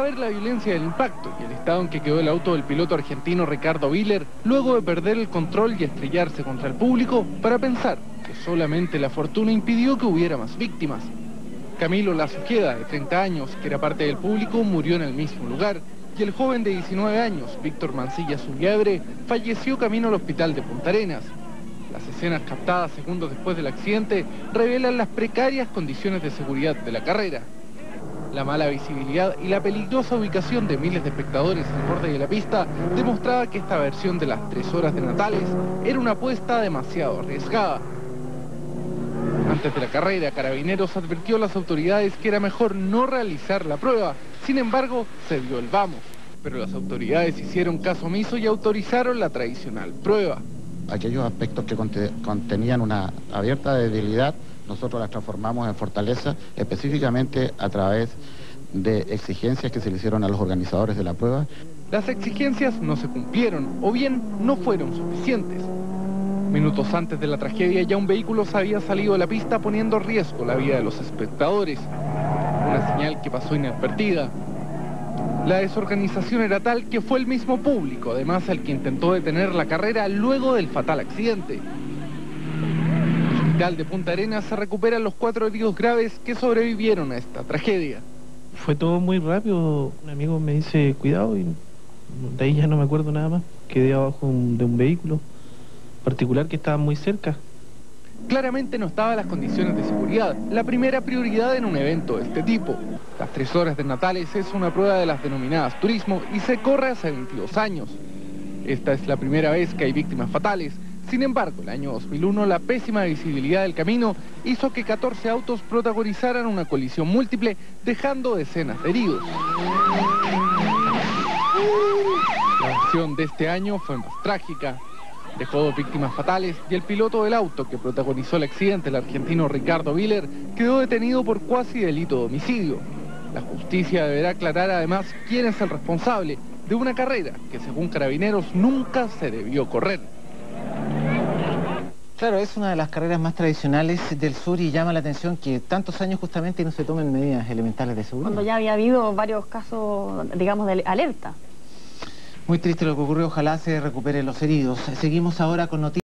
ver la violencia del impacto y el estado en que quedó el auto del piloto argentino Ricardo Willer luego de perder el control y estrellarse contra el público, para pensar que solamente la fortuna impidió que hubiera más víctimas. Camilo Lazuqueda, de 30 años, que era parte del público, murió en el mismo lugar, y el joven de 19 años, Víctor Mancilla Zubiabre, falleció camino al hospital de Punta Arenas. Las escenas captadas segundos después del accidente revelan las precarias condiciones de seguridad de la carrera. La mala visibilidad y la peligrosa ubicación de miles de espectadores al borde de la pista demostraba que esta versión de las 3 horas de Natales era una apuesta demasiado arriesgada. Antes de la carrera, Carabineros advirtió a las autoridades que era mejor no realizar la prueba. Sin embargo, se dio el vamos. Pero las autoridades hicieron caso omiso y autorizaron la tradicional prueba. Aquellos aspectos que contenían una abierta debilidad, nosotros las transformamos en fortaleza, específicamente a través de exigencias que se le hicieron a los organizadores de la prueba. Las exigencias no se cumplieron, o bien no fueron suficientes. Minutos antes de la tragedia, ya un vehículo se había salido de la pista poniendo en riesgo la vida de los espectadores. Una señal que pasó inadvertida. La desorganización era tal que fue el mismo público, además, el que intentó detener la carrera luego del fatal accidente. En el hospital de Punta Arenas se recuperan los 4 heridos graves que sobrevivieron a esta tragedia. Fue todo muy rápido. Un amigo me dice, cuidado, y de ahí ya no me acuerdo nada más. Quedé abajo de un vehículo particular que estaba muy cerca. Claramente no estaban las condiciones de seguridad, la primera prioridad en un evento de este tipo. Las 3 horas de Natales es una prueba de las denominadas turismo y se corre hace 22 años. Esta es la primera vez que hay víctimas fatales. Sin embargo, el año 2001, la pésima visibilidad del camino hizo que 14 autos protagonizaran una colisión múltiple, dejando decenas de heridos. La versión de este año fue más trágica. Dejó 2 víctimas fatales y el piloto del auto que protagonizó el accidente, el argentino Ricardo Willer, quedó detenido por cuasi delito de homicidio. La justicia deberá aclarar además quién es el responsable de una carrera que, según Carabineros, nunca se debió correr. Claro, es una de las carreras más tradicionales del sur y llama la atención que tantos años justamente no se tomen medidas elementales de seguridad. Cuando ya había habido varios casos, digamos, de alerta. Muy triste lo que ocurrió, ojalá se recuperen los heridos. Seguimos ahora con noticias.